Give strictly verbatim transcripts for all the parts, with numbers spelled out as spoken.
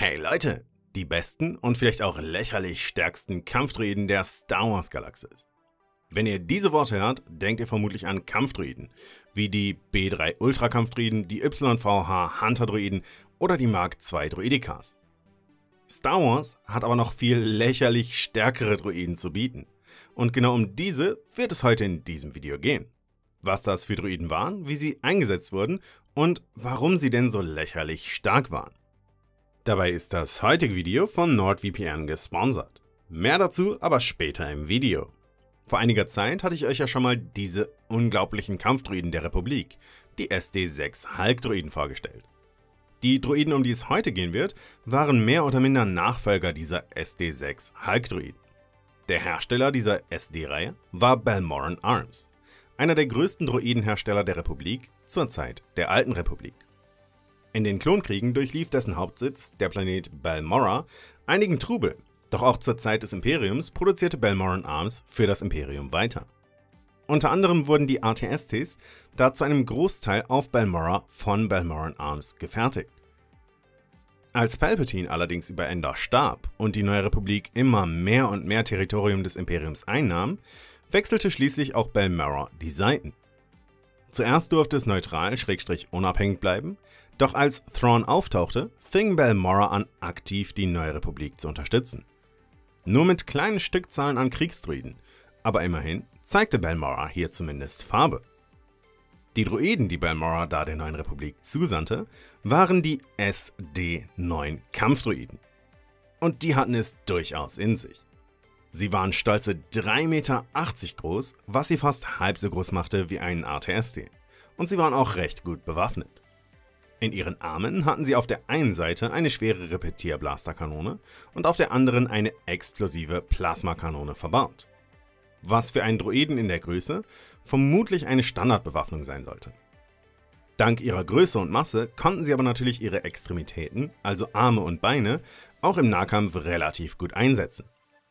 Hey Leute, die besten und vielleicht auch lächerlich stärksten Kampfdroiden der Star Wars Galaxis. Wenn ihr diese Worte hört, denkt ihr vermutlich an Kampfdroiden, wie die B drei Ultra Kampfdroiden, die Y V H Hunter Droiden oder die Mark zwei Droidekas. Star Wars hat aber noch viel lächerlich stärkere Droiden zu bieten. Und genau um diese wird es heute in diesem Video gehen. Was das für Droiden waren, wie sie eingesetzt wurden und warum sie denn so lächerlich stark waren. Dabei ist das heutige Video von NordVPN gesponsert. Mehr dazu aber später im Video. Vor einiger Zeit hatte ich euch ja schon mal diese unglaublichen Kampfdroiden der Republik, die S D sechs Hulk Droiden, vorgestellt. Die Droiden, um die es heute gehen wird, waren mehr oder minder Nachfolger dieser S D sechs Hulk Droiden. Der Hersteller dieser S D-Reihe war Balmoral Arms, einer der größten Droidenhersteller der Republik zur Zeit der Alten Republik. In den Klonkriegen durchlief dessen Hauptsitz, der Planet Balmorra, einigen Trubel, doch auch zur Zeit des Imperiums produzierte Balmoral Arms für das Imperium weiter. Unter anderem wurden die A T S Ts da zu einem Großteil auf Balmorra von Balmoral Arms gefertigt. Als Palpatine allerdings über Endor starb und die Neue Republik immer mehr und mehr Territorium des Imperiums einnahm, wechselte schließlich auch Balmorra die Seiten. Zuerst durfte es neutral-unabhängig bleiben, doch als Thrawn auftauchte, fing Balmorra an, aktiv die Neue Republik zu unterstützen. Nur mit kleinen Stückzahlen an Kriegsdroiden, aber immerhin zeigte Balmorra hier zumindest Farbe. Die Droiden, die Balmorra da der Neuen Republik zusandte, waren die S D neun Kampfdroiden. Und die hatten es durchaus in sich. Sie waren stolze drei Meter achtzig groß, was sie fast halb so groß machte wie einen A T S T. Und sie waren auch recht gut bewaffnet. In ihren Armen hatten sie auf der einen Seite eine schwere Repetierblasterkanone und auf der anderen eine explosive Plasmakanone verbaut. Was für einen Droiden in der Größe vermutlich eine Standardbewaffnung sein sollte. Dank ihrer Größe und Masse konnten sie aber natürlich ihre Extremitäten, also Arme und Beine, auch im Nahkampf relativ gut einsetzen.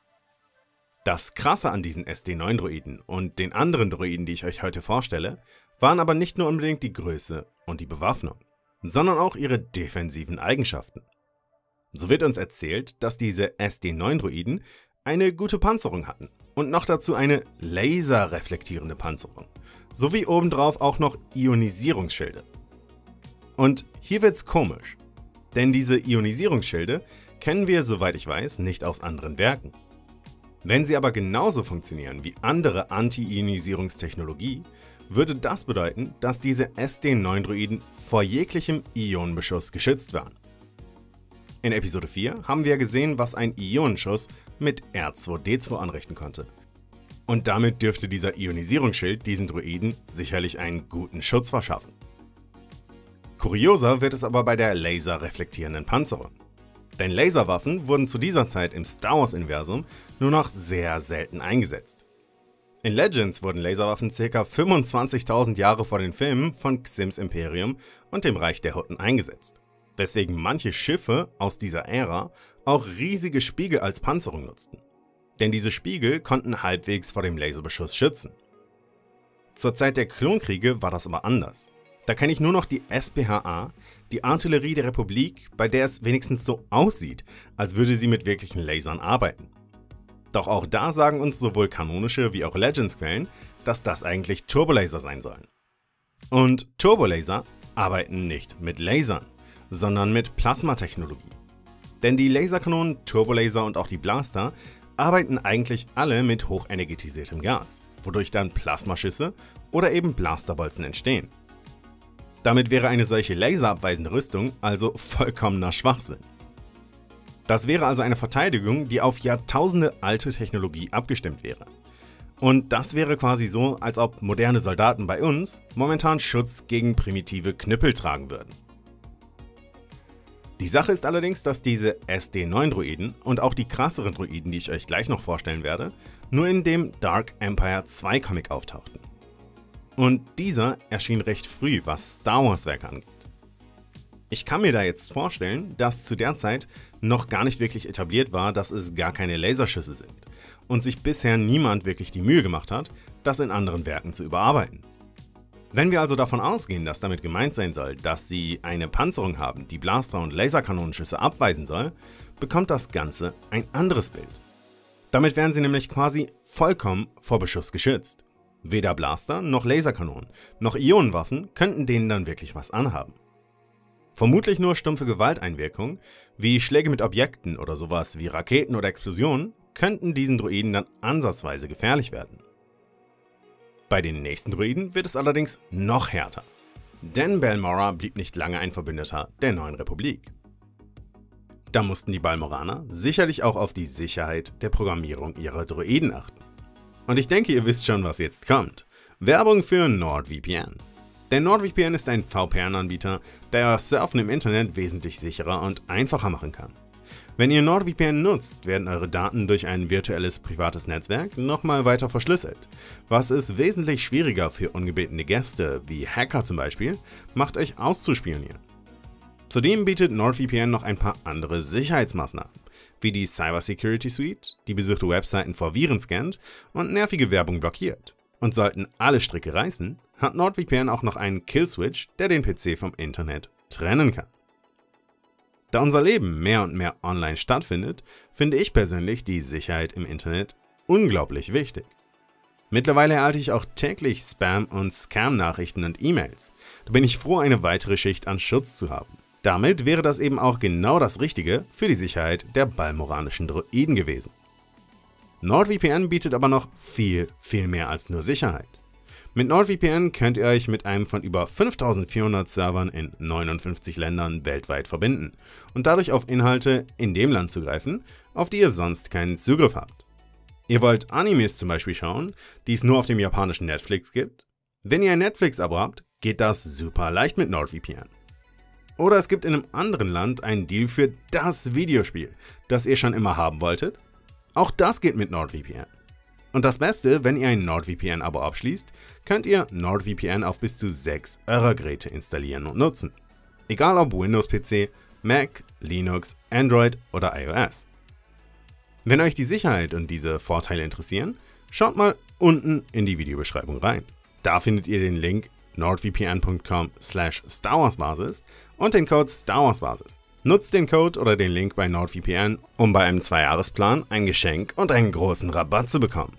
Das Krasse an diesen S D neun Droiden und den anderen Droiden, die ich euch heute vorstelle, waren aber nicht nur unbedingt die Größe und die Bewaffnung, sondern auch ihre defensiven Eigenschaften. So wird uns erzählt, dass diese S D neun Droiden eine gute Panzerung hatten und noch dazu eine laserreflektierende Panzerung, sowie obendrauf auch noch Ionisierungsschilde. Und hier wird's komisch, denn diese Ionisierungsschilde kennen wir, soweit ich weiß, nicht aus anderen Werken. Wenn sie aber genauso funktionieren wie andere Anti-Ionisierungstechnologie, würde das bedeuten, dass diese S D neun Droiden vor jeglichem Ionenbeschuss geschützt waren. In Episode vier haben wir gesehen, was ein Ionenschuss mit R zwei D zwei anrichten konnte. Und damit dürfte dieser Ionisierungsschild diesen Droiden sicherlich einen guten Schutz verschaffen. Kurioser wird es aber bei der laserreflektierenden Panzerung. Denn Laserwaffen wurden zu dieser Zeit im Star Wars-Universum nur noch sehr selten eingesetzt. In Legends wurden Laserwaffen ca. fünfundzwanzigtausend Jahre vor den Filmen von Xims Imperium und dem Reich der Hutten eingesetzt, weswegen manche Schiffe aus dieser Ära auch riesige Spiegel als Panzerung nutzten. Denn diese Spiegel konnten halbwegs vor dem Laserbeschuss schützen. Zur Zeit der Klonkriege war das aber anders. Da kenne ich nur noch die S P H A, die Artillerie der Republik, bei der es wenigstens so aussieht, als würde sie mit wirklichen Lasern arbeiten. Doch auch da sagen uns sowohl kanonische wie auch Legends-Quellen, dass das eigentlich Turbolaser sein sollen. Und Turbolaser arbeiten nicht mit Lasern, sondern mit Plasmatechnologie. Denn die Laserkanonen, Turbolaser und auch die Blaster arbeiten eigentlich alle mit hochenergetisiertem Gas, wodurch dann Plasmaschüsse oder eben Blasterbolzen entstehen. Damit wäre eine solche laserabweisende Rüstung also vollkommener Schwachsinn. Das wäre also eine Verteidigung, die auf Jahrtausende alte Technologie abgestimmt wäre. Und das wäre quasi so, als ob moderne Soldaten bei uns momentan Schutz gegen primitive Knüppel tragen würden. Die Sache ist allerdings, dass diese S D neun Droiden und auch die krasseren Droiden, die ich euch gleich noch vorstellen werde, nur in dem Dark Empire zwei Comic auftauchten. Und dieser erschien recht früh, was Star Wars Werke angeht. Ich kann mir da jetzt vorstellen, dass zu der Zeit noch gar nicht wirklich etabliert war, dass es gar keine Laserschüsse sind und sich bisher niemand wirklich die Mühe gemacht hat, das in anderen Werken zu überarbeiten. Wenn wir also davon ausgehen, dass damit gemeint sein soll, dass sie eine Panzerung haben, die Blaster- und Laserkanonenschüsse abweisen soll, bekommt das Ganze ein anderes Bild. Damit wären sie nämlich quasi vollkommen vor Beschuss geschützt. Weder Blaster noch Laserkanonen noch Ionenwaffen könnten denen dann wirklich was anhaben. Vermutlich nur stumpfe Gewalteinwirkungen, wie Schläge mit Objekten oder sowas wie Raketen oder Explosionen, könnten diesen Droiden dann ansatzweise gefährlich werden. Bei den nächsten Droiden wird es allerdings noch härter. Denn Balmorra blieb nicht lange ein Verbündeter der neuen Republik. Da mussten die Balmoraner sicherlich auch auf die Sicherheit der Programmierung ihrer Droiden achten. Und ich denke, ihr wisst schon, was jetzt kommt. Werbung für NordVPN. Denn NordVPN ist ein V P N-Anbieter, der euer Surfen im Internet wesentlich sicherer und einfacher machen kann. Wenn ihr NordVPN nutzt, werden eure Daten durch ein virtuelles privates Netzwerk nochmal weiter verschlüsselt, was es wesentlich schwieriger für ungebetene Gäste, wie Hacker zum Beispiel, macht, euch auszuspionieren. Zudem bietet NordVPN noch ein paar andere Sicherheitsmaßnahmen, wie die Cybersecurity Suite, die besuchte Webseiten vor Viren scannt und nervige Werbung blockiert. Und sollten alle Stricke reißen, hat NordVPN auch noch einen Killswitch, der den P C vom Internet trennen kann. Da unser Leben mehr und mehr online stattfindet, finde ich persönlich die Sicherheit im Internet unglaublich wichtig. Mittlerweile erhalte ich auch täglich Spam- und Scam-Nachrichten und E-Mails. Da bin ich froh, eine weitere Schicht an Schutz zu haben. Damit wäre das eben auch genau das Richtige für die Sicherheit der balmoranischen Droiden gewesen. NordVPN bietet aber noch viel, viel mehr als nur Sicherheit. Mit NordVPN könnt ihr euch mit einem von über fünftausendvierhundert Servern in neunundfünfzig Ländern weltweit verbinden und dadurch auf Inhalte in dem Land zugreifen, auf die ihr sonst keinen Zugriff habt. Ihr wollt Animes zum Beispiel schauen, die es nur auf dem japanischen Netflix gibt? Wenn ihr ein Netflix-Abo habt, geht das super leicht mit NordVPN. Oder es gibt in einem anderen Land einen Deal für das Videospiel, das ihr schon immer haben wolltet? Auch das geht mit NordVPN. Und das Beste, wenn ihr ein NordVPN-Abo abschließt, könnt ihr NordVPN auf bis zu sechs eurer Geräte installieren und nutzen. Egal ob Windows-P C, Mac, Linux, Android oder iOS. Wenn euch die Sicherheit und diese Vorteile interessieren, schaut mal unten in die Videobeschreibung rein. Da findet ihr den Link nordvpn punkt com slash starwarsbasis und den Code starwarsbasis. Nutzt den Code oder den Link bei NordVPN, um bei einem zwei Jahres Plan ein Geschenk und einen großen Rabatt zu bekommen.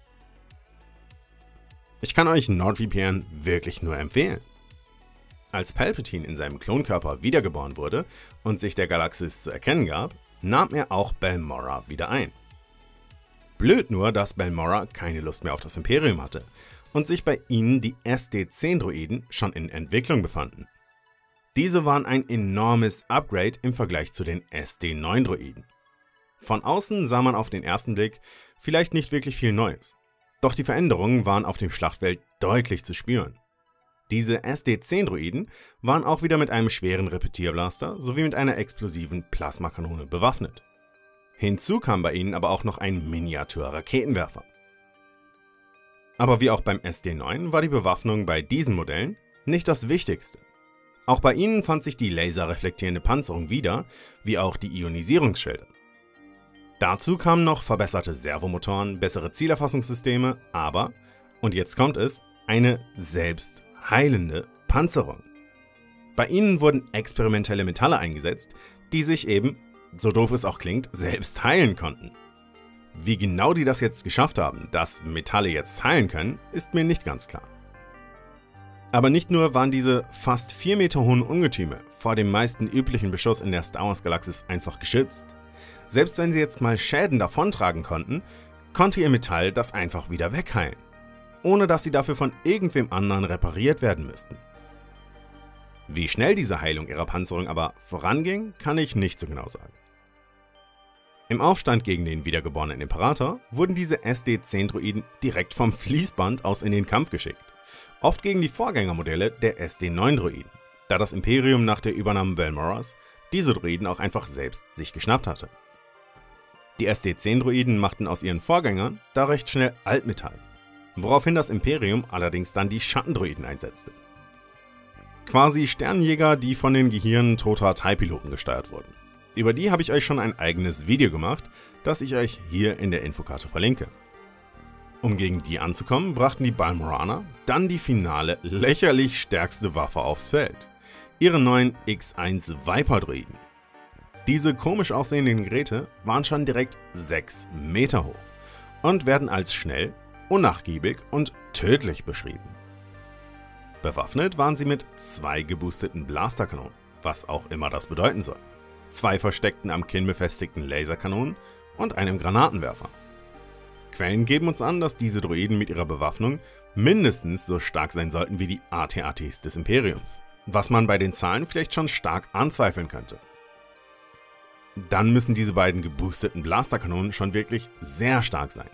Ich kann euch NordVPN wirklich nur empfehlen. Als Palpatine in seinem Klonkörper wiedergeboren wurde und sich der Galaxis zu erkennen gab, nahm er auch Balmorra wieder ein. Blöd nur, dass Balmorra keine Lust mehr auf das Imperium hatte und sich bei ihnen die S D zehn Droiden schon in Entwicklung befanden. Diese waren ein enormes Upgrade im Vergleich zu den S D neun Droiden. Von außen sah man auf den ersten Blick vielleicht nicht wirklich viel Neues, doch die Veränderungen waren auf dem Schlachtfeld deutlich zu spüren. Diese S D zehn Droiden waren auch wieder mit einem schweren Repetierblaster sowie mit einer explosiven Plasmakanone bewaffnet. Hinzu kam bei ihnen aber auch noch ein Miniatur-Raketenwerfer. Aber wie auch beim S D neun war die Bewaffnung bei diesen Modellen nicht das Wichtigste. Auch bei ihnen fand sich die laserreflektierende Panzerung wieder, wie auch die Ionisierungsschilde. Dazu kamen noch verbesserte Servomotoren, bessere Zielerfassungssysteme, aber, und jetzt kommt es, eine selbstheilende Panzerung. Bei ihnen wurden experimentelle Metalle eingesetzt, die sich eben, so doof es auch klingt, selbst heilen konnten. Wie genau die das jetzt geschafft haben, dass Metalle jetzt heilen können, ist mir nicht ganz klar. Aber nicht nur waren diese fast vier Meter hohen Ungetüme vor dem meisten üblichen Beschuss in der Star Wars Galaxis einfach geschützt. Selbst wenn sie jetzt mal Schäden davontragen konnten, konnte ihr Metall das einfach wieder wegheilen, ohne dass sie dafür von irgendwem anderen repariert werden müssten. Wie schnell diese Heilung ihrer Panzerung aber voranging, kann ich nicht so genau sagen. Im Aufstand gegen den wiedergeborenen Imperator wurden diese S D zehn Droiden direkt vom Fließband aus in den Kampf geschickt. Oft gegen die Vorgängermodelle der S D neun Droiden, da das Imperium nach der Übernahme Balmorras diese Droiden auch einfach selbst sich geschnappt hatte. Die S D zehn Droiden machten aus ihren Vorgängern da recht schnell Altmetall, woraufhin das Imperium allerdings dann die Schattendroiden einsetzte. Quasi Sternenjäger, die von den Gehirnen toter TIE-Piloten gesteuert wurden. Über die habe ich euch schon ein eigenes Video gemacht, das ich euch hier in der Infokarte verlinke. Um gegen die anzukommen, brachten die Balmoraner dann die finale, lächerlich stärkste Waffe aufs Feld: ihre neuen X eins Viper Droiden. Diese komisch aussehenden Geräte waren schon direkt sechs Meter hoch und werden als schnell, unnachgiebig und tödlich beschrieben. Bewaffnet waren sie mit zwei geboosteten Blasterkanonen, was auch immer das bedeuten soll, zwei versteckten am Kinn befestigten Laserkanonen und einem Granatenwerfer. Quellen geben uns an, dass diese Droiden mit ihrer Bewaffnung mindestens so stark sein sollten wie die A T A Ts des Imperiums, was man bei den Zahlen vielleicht schon stark anzweifeln könnte. Dann müssen diese beiden geboosteten Blasterkanonen schon wirklich sehr stark sein.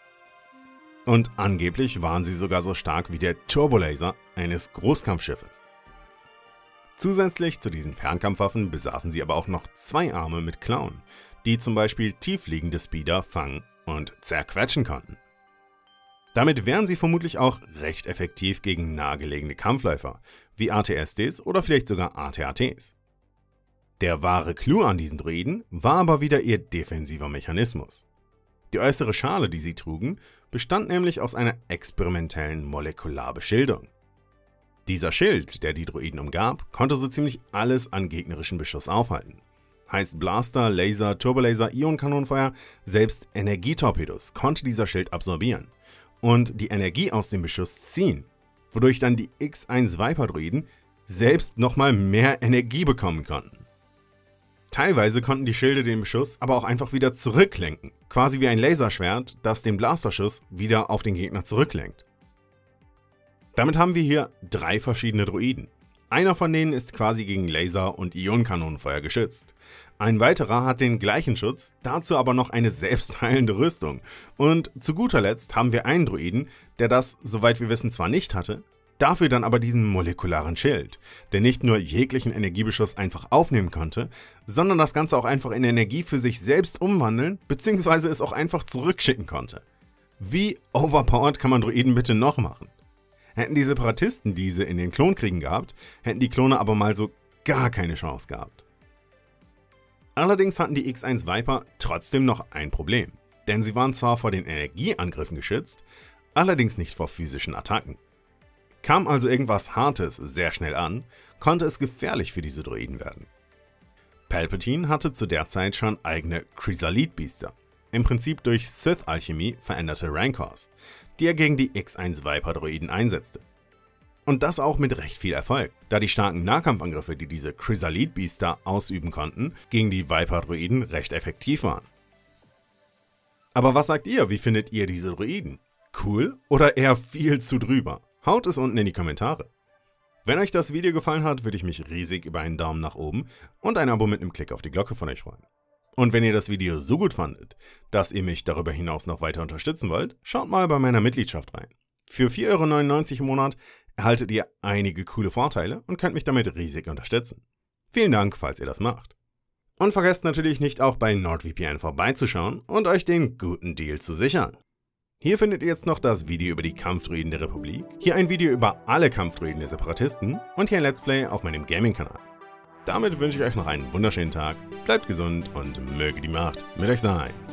Und angeblich waren sie sogar so stark wie der Turbolaser eines Großkampfschiffes. Zusätzlich zu diesen Fernkampfwaffen besaßen sie aber auch noch zwei Arme mit Klauen, die zum Beispiel tiefliegende Speeder fangen und zerquetschen konnten. Damit wären sie vermutlich auch recht effektiv gegen nahegelegene Kampfläufer, wie A T S Ds oder vielleicht sogar A T A Ts. Der wahre Clou an diesen Droiden war aber wieder ihr defensiver Mechanismus. Die äußere Schale, die sie trugen, bestand nämlich aus einer experimentellen Molekularbeschildung. Dieser Schild, der die Droiden umgab, konnte so ziemlich alles an gegnerischen Beschuss aufhalten. Heißt Blaster, Laser, Turbolaser, Ionenkanonenfeuer, selbst Energietorpedos konnte dieser Schild absorbieren und die Energie aus dem Beschuss ziehen, wodurch dann die X eins Viper Droiden selbst nochmal mehr Energie bekommen konnten. Teilweise konnten die Schilde den Beschuss aber auch einfach wieder zurücklenken, quasi wie ein Laserschwert, das den Blasterschuss wieder auf den Gegner zurücklenkt. Damit haben wir hier drei verschiedene Droiden. Einer von denen ist quasi gegen Laser- und Ionenkanonenfeuer geschützt. Ein weiterer hat den gleichen Schutz, dazu aber noch eine selbstheilende Rüstung. Und zu guter Letzt haben wir einen Droiden, der das, soweit wir wissen, zwar nicht hatte, dafür dann aber diesen molekularen Schild, der nicht nur jeglichen Energiebeschuss einfach aufnehmen konnte, sondern das Ganze auch einfach in Energie für sich selbst umwandeln bzw. es auch einfach zurückschicken konnte. Wie overpowered kann man Droiden bitte noch machen? Hätten die Separatisten diese in den Klonkriegen gehabt, hätten die Klone aber mal so gar keine Chance gehabt. Allerdings hatten die X eins Viper trotzdem noch ein Problem, denn sie waren zwar vor den Energieangriffen geschützt, allerdings nicht vor physischen Attacken. Kam also irgendwas Hartes sehr schnell an, konnte es gefährlich für diese Droiden werden. Palpatine hatte zu der Zeit schon eigene Chrysalid-Biester, im Prinzip durch Sith-Alchemie veränderte Rancors, die er gegen die X eins Viper Droiden einsetzte. Und das auch mit recht viel Erfolg, da die starken Nahkampfangriffe, die diese Chrysalid-Biester ausüben konnten, gegen die Viper Droiden recht effektiv waren. Aber was sagt ihr, wie findet ihr diese Droiden? Cool oder eher viel zu drüber? Haut es unten in die Kommentare. Wenn euch das Video gefallen hat, würde ich mich riesig über einen Daumen nach oben und ein Abo mit einem Klick auf die Glocke von euch freuen. Und wenn ihr das Video so gut fandet, dass ihr mich darüber hinaus noch weiter unterstützen wollt, schaut mal bei meiner Mitgliedschaft rein. Für vier Euro neunundneunzig im Monat erhaltet ihr einige coole Vorteile und könnt mich damit riesig unterstützen. Vielen Dank, falls ihr das macht. Und vergesst natürlich nicht auch bei NordVPN vorbeizuschauen und euch den guten Deal zu sichern. Hier findet ihr jetzt noch das Video über die Kampfdroiden der Republik, hier ein Video über alle Kampfdroiden der Separatisten und hier ein Let's Play auf meinem Gaming-Kanal. Damit wünsche ich euch noch einen wunderschönen Tag, bleibt gesund und möge die Macht mit euch sein.